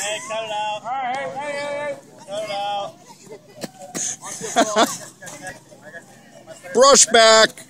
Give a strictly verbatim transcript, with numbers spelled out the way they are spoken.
Hey, cut it out. All right, hey, hey, hey. Cut it out. Brushback.